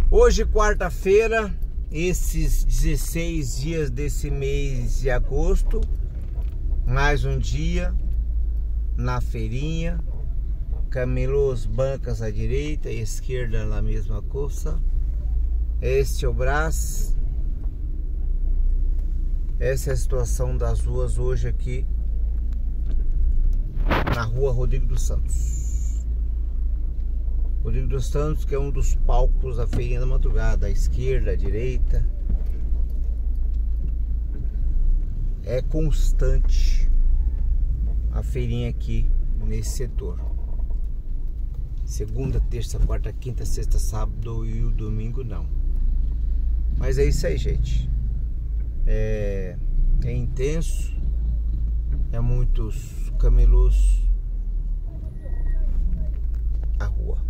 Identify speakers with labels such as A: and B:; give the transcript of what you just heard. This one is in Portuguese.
A: Hoje, quarta-feira, esses 16 dias desse mês de agosto, mais um dia na feirinha, camelôs, bancas à direita e à esquerda na mesma coisa. Este é o Brás. Essa é a situação das ruas hoje aqui na rua Rodrigo dos Santos. Rodrigo dos Santos, que é um dos palcos da feirinha da madrugada, à esquerda, à direita. É constante a feirinha aqui nesse setor. Segunda, terça, quarta, quinta, sexta, sábado e o domingo não. Mas é isso aí, gente. É intenso. É muitos camelôs à rua.